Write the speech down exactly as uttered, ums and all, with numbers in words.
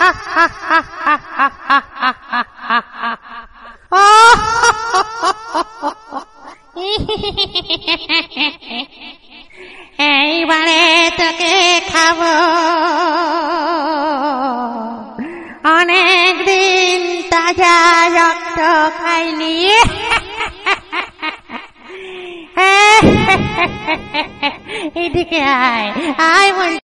এইবারে তোকে খাবো, অনেকদিন তাজা রক্ত খাইনি। এদিকে আয় আয়।